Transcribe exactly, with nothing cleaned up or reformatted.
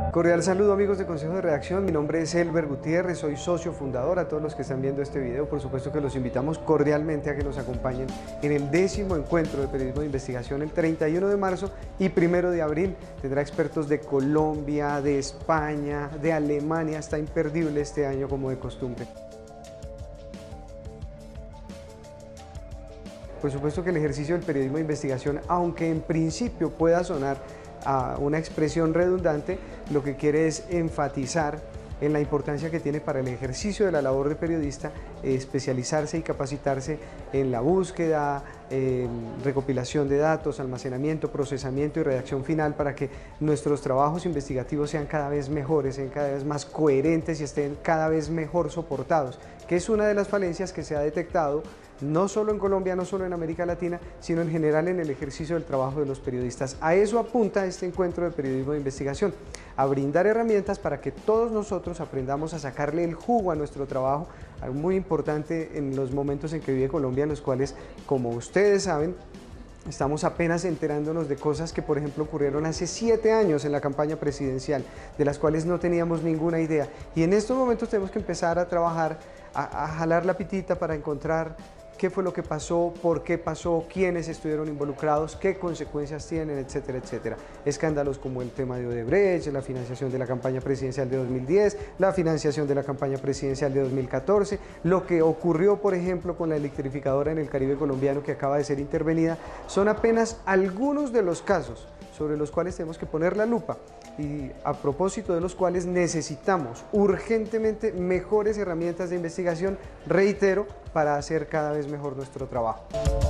Cordial saludo, amigos de Consejo de Redacción, mi nombre es Elber Gutiérrez, soy socio fundador. A todos los que están viendo este video, por supuesto que los invitamos cordialmente a que nos acompañen en el décimo encuentro de periodismo de investigación el treinta y uno de marzo y primero de abril. Tendrá expertos de Colombia, de España, de Alemania, está imperdible este año como de costumbre. Por supuesto que el ejercicio del periodismo de investigación, aunque en principio pueda sonar a una expresión redundante, lo que quiere es enfatizar en la importancia que tiene para el ejercicio de la labor de periodista eh, especializarse y capacitarse en la búsqueda, eh, recopilación de datos, almacenamiento, procesamiento y redacción final para que nuestros trabajos investigativos sean cada vez mejores, sean cada vez más coherentes y estén cada vez mejor soportados, que es una de las falencias que se ha detectado no solo en Colombia, no solo en América Latina, sino en general en el ejercicio del trabajo de los periodistas. A eso apunta este encuentro de periodismo de investigación, a brindar herramientas para que todos nosotros aprendamos a sacarle el jugo a nuestro trabajo, algo muy importante en los momentos en que vive Colombia, en los cuales, como ustedes saben, estamos apenas enterándonos de cosas que, por ejemplo, ocurrieron hace siete años en la campaña presidencial, de las cuales no teníamos ninguna idea. Y en estos momentos tenemos que empezar a trabajar, a, a jalar la pitita para encontrar qué fue lo que pasó, por qué pasó, quiénes estuvieron involucrados, qué consecuencias tienen, etcétera, etcétera. Escándalos como el tema de Odebrecht, la financiación de la campaña presidencial de dos mil diez, la financiación de la campaña presidencial de dos mil catorce, lo que ocurrió, por ejemplo, con la electrificadora en el Caribe colombiano que acaba de ser intervenida, son apenas algunos de los casos sobre los cuales tenemos que poner la lupa y a propósito de los cuales necesitamos urgentemente mejores herramientas de investigación, reitero, para hacer cada vez mejor nuestro trabajo.